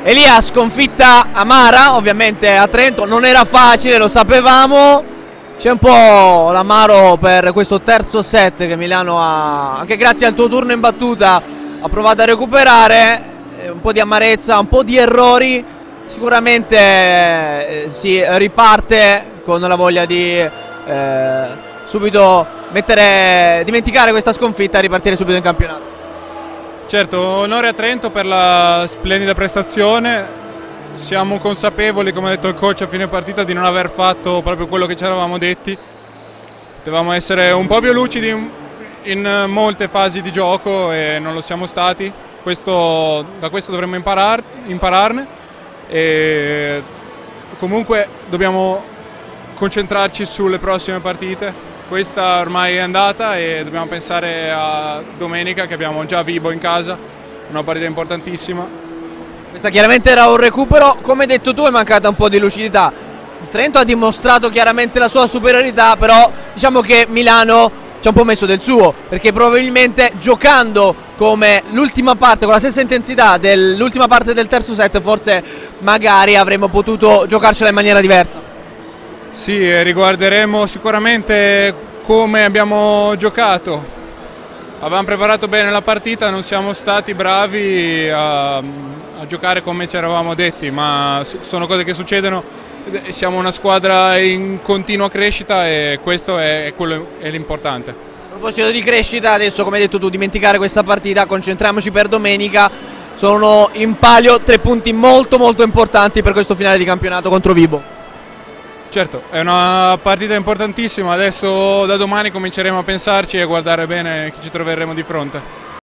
Elia, sconfitta amara, ovviamente a Trento, non era facile, lo sapevamo. C'è un po' l'amaro per questo terzo set che Milano ha, anche grazie al tuo turno in battuta, ha provato a recuperare. Un po' di amarezza, un po' di errori. Sicuramente si riparte con la voglia di subito dimenticare questa sconfitta e ripartire subito in campionato. Certo, onore a Trento per la splendida prestazione. Siamo consapevoli, come ha detto il coach a fine partita, di non aver fatto proprio quello che ci eravamo detti. Potevamo essere un po' più lucidi in molte fasi di gioco e non lo siamo stati. Da questo dovremmo impararne e comunque dobbiamo concentrarci sulle prossime partite. Questa ormai è andata e dobbiamo pensare a domenica, che abbiamo già Vibo in casa, una partita importantissima. Questa chiaramente era un recupero, come hai detto tu è mancata un po' di lucidità. Trento ha dimostrato chiaramente la sua superiorità, però diciamo che Milano ci ha un po' messo del suo, perché probabilmente giocando come l'ultima parte, con la stessa intensità dell'ultima parte del terzo set, forse magari avremmo potuto giocarcela in maniera diversa. Sì, riguarderemo sicuramente come abbiamo giocato. Avevamo preparato bene la partita, non siamo stati bravi a giocare come ci eravamo detti, ma sono cose che succedono. Siamo una squadra in continua crescita e questo è l'importante. A proposito di crescita, adesso come hai detto tu, dimenticare questa partita, concentriamoci per domenica. Sono in palio 3 punti molto importanti per questo finale di campionato contro Vibo. Certo, è una partita importantissima, adesso da domani cominceremo a pensarci e a guardare bene chi ci troveremo di fronte.